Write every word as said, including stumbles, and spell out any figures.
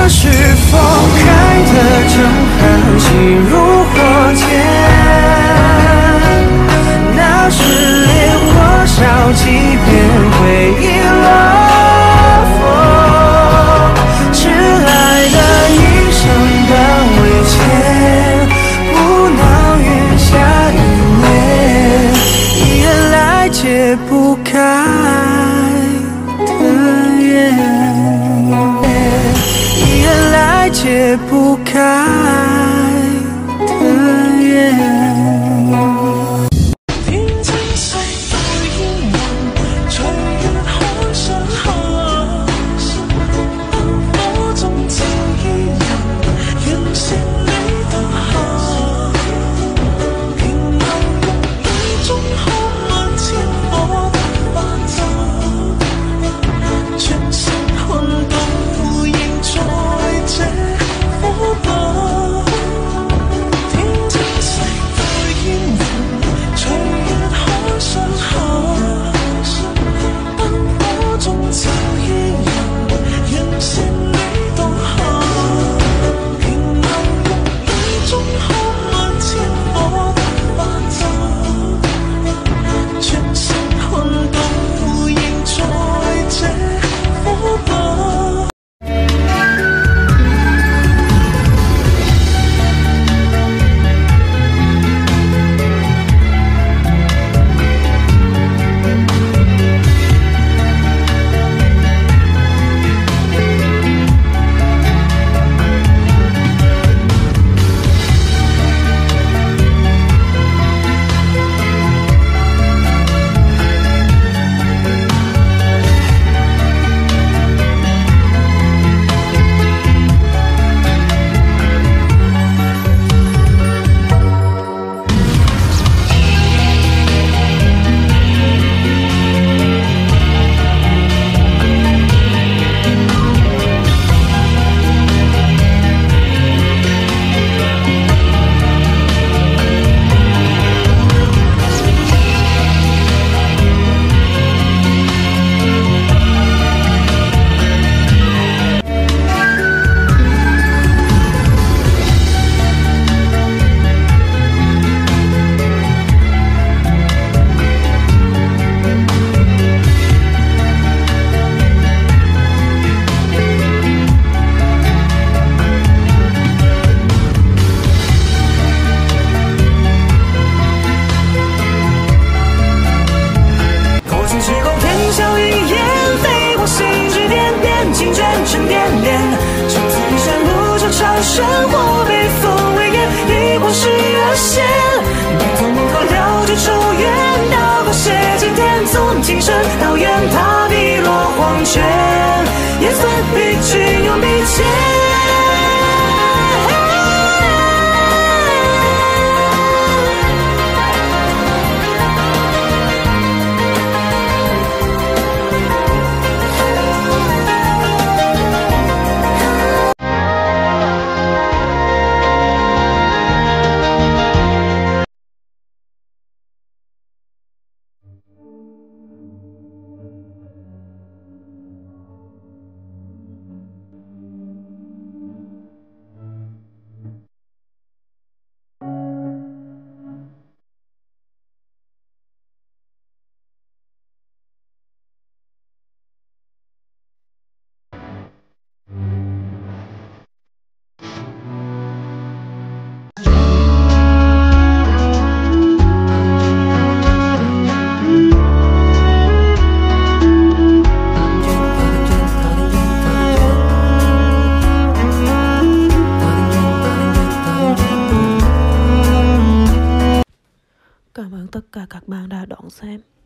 是否开得正寒，心如火箭？那时烈火烧几遍，回忆落魄，迟来的一生的危险，不恼月下雨夜，一夜来解不开的缘，一夜来解不开的缘。生活被风为烟，一往事越线，别从梦后了解抽远到过些今天，从今生到远，踏碧落黄泉，也算比君永比肩。 Cảm ơn tất cả các bạn đã đón xem.